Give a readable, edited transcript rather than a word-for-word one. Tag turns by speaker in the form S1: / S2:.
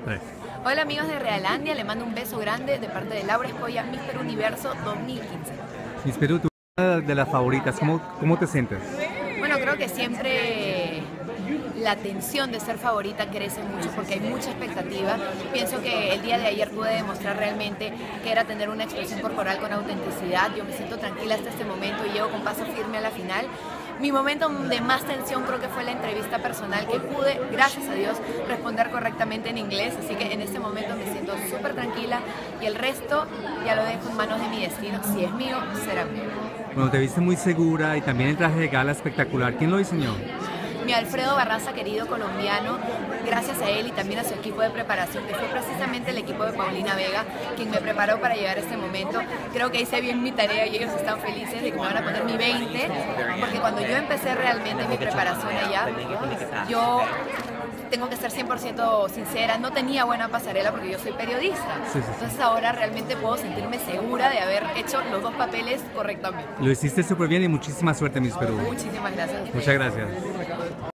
S1: 3.
S2: Hola amigos de Realandia, le mando un beso grande de parte de Laura Escoya, Mister Universo 2015.
S1: Miss Perú, tú eres de las favoritas, ¿cómo te sientes?
S2: Bueno, creo que siempre la tensión de ser favorita crece mucho porque hay mucha expectativa. Pienso que el día de ayer pude demostrar realmente que era tener una expresión corporal con autenticidad. Yo me siento tranquila hasta este momento y llego con paso firme a la final. Mi momento de más tensión creo que fue la entrevista personal, que pude, gracias a Dios, responder correctamente en inglés, así que en este momento me siento súper tranquila y el resto ya lo dejo en manos de mi destino. Si es mío, será mío.
S1: Bueno, te viste muy segura y también el traje de gala espectacular. ¿Quién lo diseñó?
S2: Mi Alfredo Barraza, querido colombiano, gracias a él y también a su equipo de preparación, que fue precisamente el equipo de Paulina Vega, quien me preparó para llegar a este momento. Creo que hice bien mi tarea y ellos están felices de que me van a poner mi 20, porque cuando yo empecé realmente mi preparación allá, yo tengo que ser 100% sincera, no tenía buena pasarela porque yo soy periodista.
S1: Sí.
S2: Entonces ahora realmente puedo sentirme segura de haber hecho los dos papeles correctamente.
S1: Lo hiciste súper bien y muchísima suerte, Miss Perú.
S2: Muchísimas gracias a ustedes.
S1: Muchas gracias.